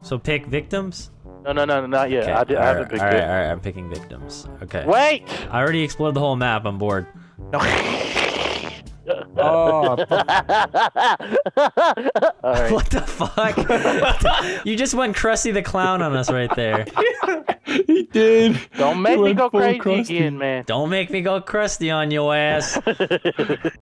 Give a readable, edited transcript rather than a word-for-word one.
So pick victims? No, not yet. Okay. I haven't picked it. Alright, I'm picking victims. Okay. Wait! I already explored the whole map. I'm bored. No. Oh, Alright. What the fuck? You just went Krusty the Clown on us right there. he did. Don't make He me went go full crazy Krusty. again, man. Don't make me go Krusty on your ass.